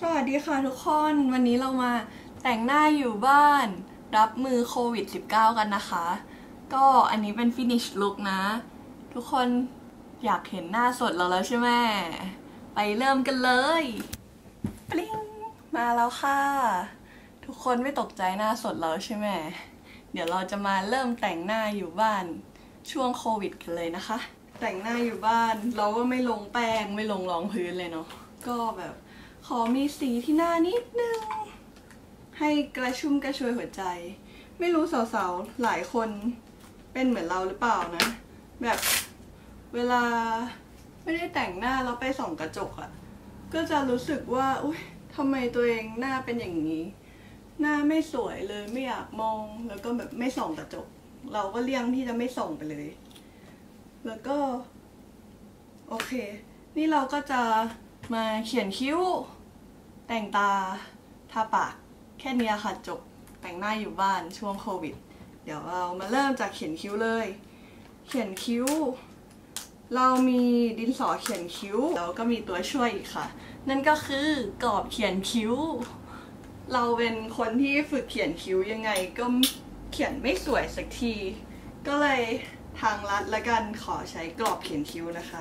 วัสดีค่ะทุกคนวันนี้เรามาแต่งหน้าอยู่บ้านรับมือโควิด -19 กันนะคะก็อันนี้เป็น finish look นะทุกคนอยากเห็นหน้าสดเราแล้วใช่ไหมไปเริ่มกันเลยปลิ้งมาแล้วค่ะทุกคนไม่ตกใจหน้าสดแล้วใช่ไหมเดี๋ยวเราจะมาเริ่มแต่งหน้าอยู่บ้านช่วงโควิดกันเลยนะคะแต่งหน้าอยู่บ้านเราก็ไม่ลงแป้งไม่ลงรองพื้นเลยเนาะก็แบบขอมีสีที่หน้านิดนึงให้กระชุ่มกระชวยหัวใจไม่รู้สาวๆหลายคนเป็นเหมือนเราหรือเปล่านะแบบเวลาไม่ได้แต่งหน้าแล้วไปส่องกระจกอะก็จะรู้สึกว่าอุ๊ยทำไมตัวเองหน้าเป็นอย่างนี้หน้าไม่สวยเลยไม่อยากมองแล้วก็แบบไม่ส่องกระจกเราก็เลี่ยงที่จะไม่ส่องไปเลยแล้วก็โอเคนี่เราก็จะมาเขียนคิ้วแต่งตาทาปากแค่นี้ค่ะจบแต่งหน้าอยู่บ้านช่วงโควิดเดี๋ยวเรามาเริ่มจากเขียนคิ้วเลยเขียนคิ้วเรามีดินสอเขียนคิ้วแล้วก็มีตัวช่วยอีกค่ะนั่นก็คือกรอบเขียนคิ้วเราเป็นคนที่ฝึกเขียนคิ้วยังไงก็เขียนไม่สวยสักทีก็เลยทางลัดละกันขอใช้กรอบเขียนคิ้วนะคะ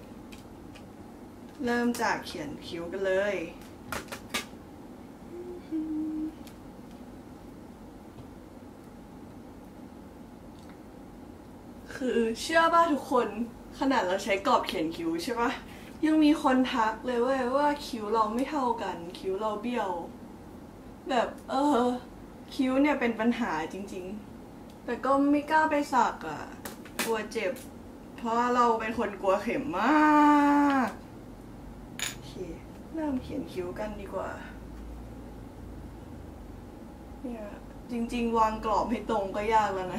เริ่มจากเขียนคิ้วกันเลยคือเชื่อป่ะทุกคนขนาดเราใช้กรอบเขียนคิ้วใช่ป่ะยังมีคนทักเลยว่าคิ้วเราไม่เท่ากันคิ้วเราเบี้ยวแบบคิ้วเนี่ยเป็นปัญหาจริงๆแต่ก็ไม่กล้าไปสักอ่ะกลัวเจ็บเพราะเราเป็นคนกลัวเข็มมากโอเคเริ่มเขียนคิ้วกันดีกว่าเนี่ยจริงๆวางกรอบให้ตรงก็ยากแล้วนะ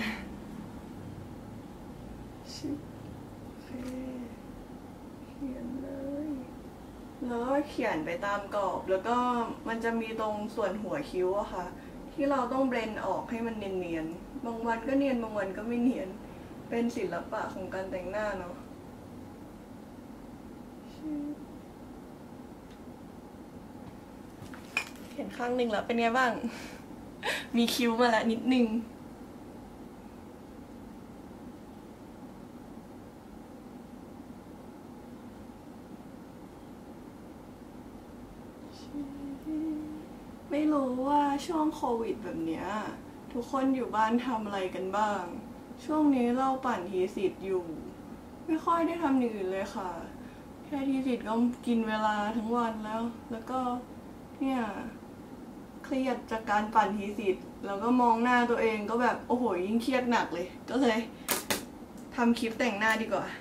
โอเคเขียนเลยแล้วก็เขียนไปตามกรอบแล้วก็มันจะมีตรงส่วนหัวคิ้วอะค่ะที่เราต้องเบลนออกให้มันเนียนๆบางวันก็เนียนบางวันก็ไม่เนียนเป็นศิลปะของการแต่งหน้าเนาะเขียนข้างหนึ่งแล้วเป็นไงบ้าง มีคิ้วมาแล้วนิดนึงไม่รู้ว่าช่วงโควิดแบบเนี้ยทุกคนอยู่บ้านทำอะไรกันบ้างช่วงนี้เราปั่นทีสิทธิ์อยู่ไม่ค่อยได้ทำอย่างอื่นเลยค่ะแค่ทีสิทธิ์ก็กินเวลาทั้งวันแล้วก็เนี่ยเครียดจากการปั่นทีสิทธิ์แล้วก็มองหน้าตัวเองก็แบบโอ้โหยิ่งเครียดหนักเลยก็เลยทำคลิปแต่งหน้าดีกว่า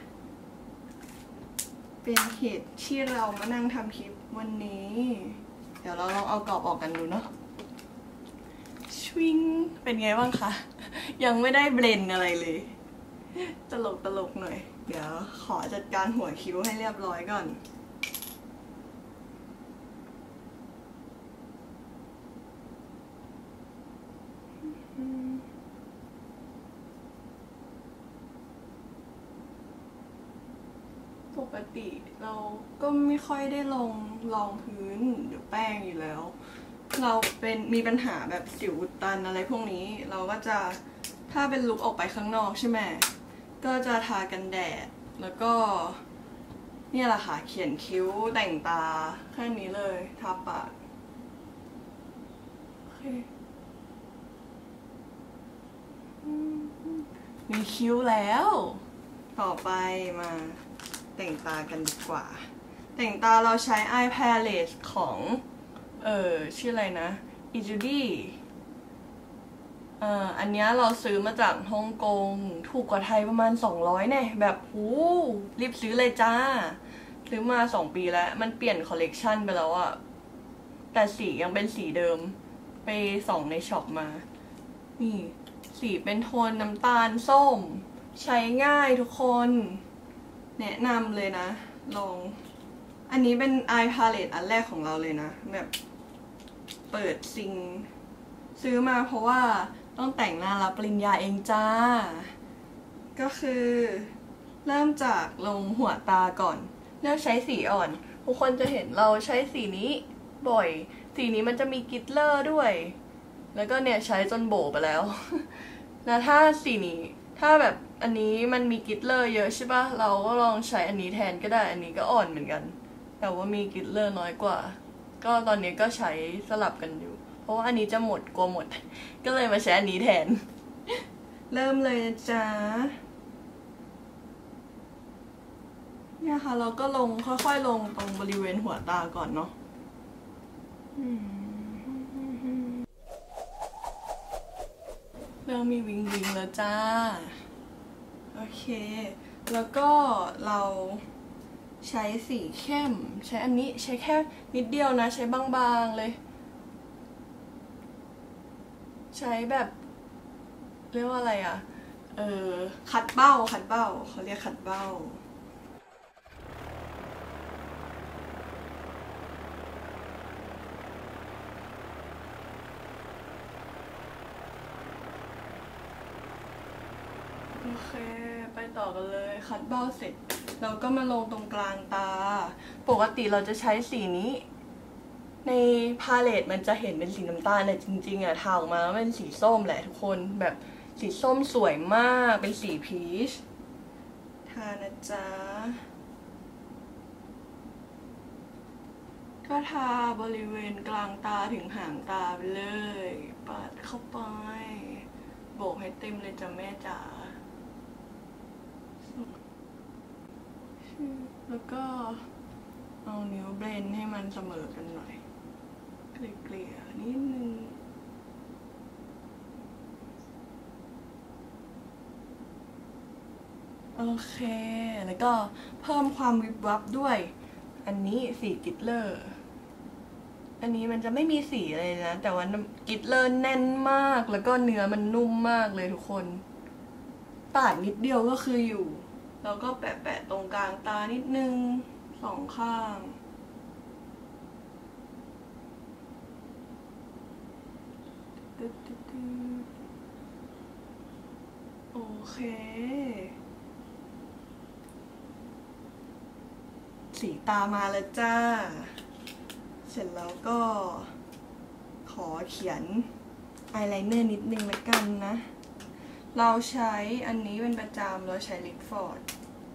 เป็นเหตุที่เรามานั่งทำคลิปวันนี้เดี๋ยวเราลองเอากรอบออกกันดูเนาะชวิงเป็นไงบ้างคะยังไม่ได้เบลนอะไรเลยตลกหน่อยเดี๋ยวขอจัดการหัวคิ้วให้เรียบร้อยก่อนปกติเราก็ไม่ค่อยได้ลงรองพื้นหรือแป้งอยู่แล้วเรามีปัญหาแบบสิวอุดตันอะไรพวกนี้เราก็จะถ้าเป็นลุคออกไปข้างนอกใช่ไหมก็จะทากันแดดแล้วก็เนี่ยแหละค่ะเขียนคิ้วแต่งตาแค่นี้เลยทาปากโอเคมีคิ้วแล้วต่อไปมาแต่งตากันดีกว่าแต่งตาเราใช้ Eye Palette ของชื่ออะไรนะอิจูดี้อันนี้เราซื้อมาจากฮ่องกงถูกกว่าไทยประมาณ200เนี่ยแบบรีบซื้อเลยจ้าซื้อมา2 ปีแล้วมันเปลี่ยนคอลเลกชันไปแล้วอะแต่สียังเป็นสีเดิมไปส่องในช็อปมานี่สีเป็นโทนน้ำตาลส้มใช้ง่ายทุกคนแนะนำเลยนะลองอันนี้เป็น Eye Palette อันแรกของเราเลยนะแบบเปิดซิงซื้อมาเพราะว่าต้องแต่งหน้ารับปริญญาเองจ้าก็คือเริ่มจากลงหัวตาก่อนเลือกใช้สีอ่อนทุกคนจะเห็นเราใช้สีนี้บ่อยสีนี้มันจะมีกลิตเลอร์ด้วยแล้วก็เนี่ยใช้จนโบไปแล้วแล้วถ้าสีนี้ถ้าแบบอันนี้มันมีกลิตเลอร์เยอะใช่ปะเราก็ลองใช้อันนี้แทนก็ได้อันนี้ก็อ่อนเหมือนกันแต่ว่ามีกลิตเลอร์น้อยกว่าก็ตอนนี้ก็ใช้สลับกันอยู่เพราะว่าอันนี้จะหมดกลัวหมดก็เลยมาใช้อันนี้แทนเริ่มเลยนะจ๊ะเนี่ยค่ะเราก็ลงค่อยๆลงตรงบริเวณหัวตาก่อนเนาะเริ่มมีวิงวิงแล้วจ้าโอเคแล้วก็เราใช้สีเข้มใช้อันนี้ใช้แค่นิดเดียวนะใช้บางๆเลยใช้แบบเรียกว่าอะไรอ่ะขัดเบ้าเขาเรียกขัดเบ้าโอเคไปต่อกันเลยคัดเบ้าเสร็จเราก็มาลงตรงกลางตาปกติเราจะใช้สีนี้ในพาเลตมันจะเห็นเป็นสีน้ำตาลแต่จริงๆอะทาออกมาแล้วเป็นสีส้มแหละทุกคนแบบสีส้มสวยมากเป็นสีพีชทานะจ๊ะก็ทาบริเวณกลางตาถึงหางตาไปเลยปัดเข้าไปโบกให้เต็มเลยจ้ะแม่จ๋าแล้วก็เอานิ้วเบลนให้มันเสมอกันหน่อยเกลี่ยๆนิดนึงโอเคแล้วก็เพิ่มความวิบวับด้วยอันนี้สีกลิตเลอร์อันนี้มันจะไม่มีสีเลยนะแต่ว่ากลิตเลอร์แน่นมากแล้วก็เนื้อมันนุ่มมากเลยทุกคนปาดนิดเดียวก็คืออยู่แล้วก็แปะๆตรงกลางตานิดนึงสองข้างโอเคสีตามาแล้วจ้าเสร็จแล้วก็ขอเขียนอายไลเนอร์นิดนึงละกันนะเราใช้อันนี้เป็นประจำเราใช้ลิปฟอร์ด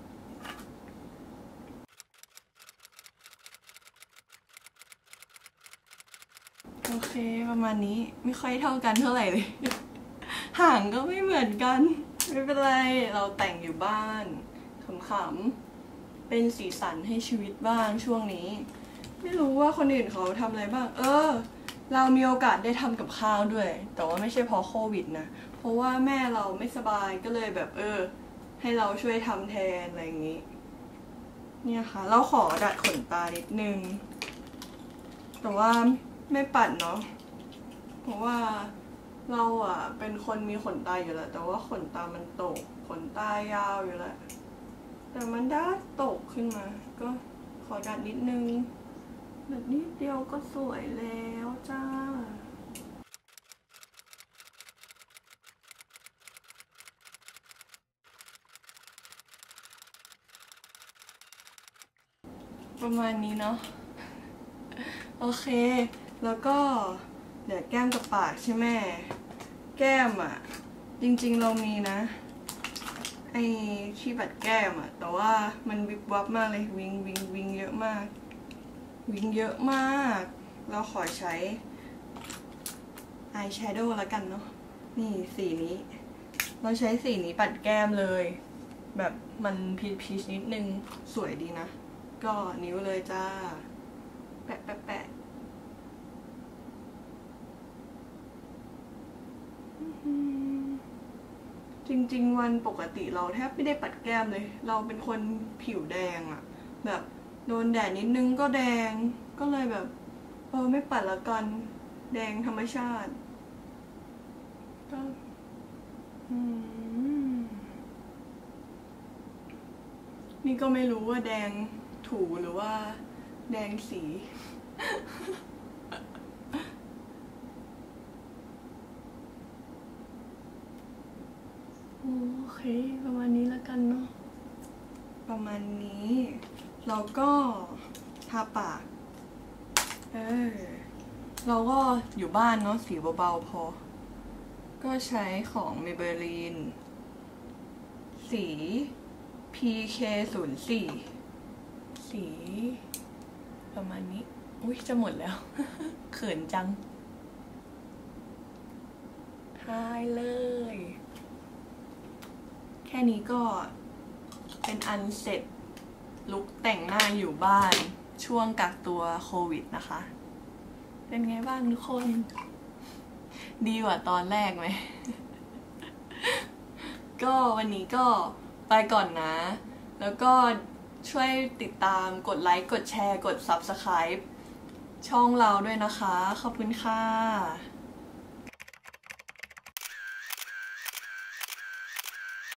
โอเคประมาณนี้ไม่ค่อยเท่ากันเท่าไหร่เลยห่างก็ไม่เหมือนกันไม่เป็นไรเราแต่งอยู่บ้านขำๆเป็นสีสันให้ชีวิตบ้างช่วงนี้ไม่รู้ว่าคนอื่นเขาทำอะไรบ้างเรามีโอกาสได้ทำกับข้าวด้วยแต่ว่าไม่ใช่เพราะโควิดนะเพราะว่าแม่เราไม่สบายก็เลยแบบให้เราช่วยทำแทนอะไรอย่างนี้เนี่ยค่ะเราขอดัดขนตานิดนึงแต่ว่าไม่ปัดเนาะเพราะว่าเราเป็นคนมีขนตาอยู่แล้วแต่ว่าขนตามันตกขนตายาวอยู่แล้วแต่มันด้าตกขึ้นมาก็ขอดัดนิดนึงแบบนิดเดียวก็สวยแล้วจ้าประมาณนี้เนาะโอเคแล้วก็เดี๋ยวแก้มกับปากใช่ไหมแก้มจริงๆเรามีนะไอที่ปัดแก้มแต่ว่ามันวิบวับมากเลยวิงเยอะมากวิงเยอะมากเราขอใช้อายแชโดว์แล้วกันเนาะนี่สีนี้เราใช้สีนี้ปัดแก้มเลยแบบมันพีชนิดนึงสวยดีนะก็นิ้วเลยจ้าแปะจริงๆวันปกติเราแทบไม่ได้ปัดแก้มเลยเราเป็นคนผิวแดงแบบโดนแดดนิดนึงก็แดงก็เลยแบบไม่ปัดละกันแดงธรรมชาติก็นี่ก็ไม่รู้ว่าแดงถูหรือว่าแดงสีโอเคประมาณนี้แล้วกันเนาะประมาณนี้เราก็ทาปากเราก็อยู่บ้านเนาะสีเบาๆพอก็ใช้ของ Maybelline สี PK04 สีประมาณนี้อุ๊ยจะหมดแล้ว เขินจังทายเลยแค่นี้ก็เป็นอันเสร็จลุคแต่งหน้าอยู่บ้านช่วงกักตัวโควิดนะคะ เป็นไงบ้างทุกคน ดีกว่าตอนแรกไหม ก็วันนี้ก็ไปก่อนนะ แล้วก็ช่วยติดตามกดไลค์กดแชร์กด Subscribe ช่องเราด้วยนะคะ ขอบคุณค่ะ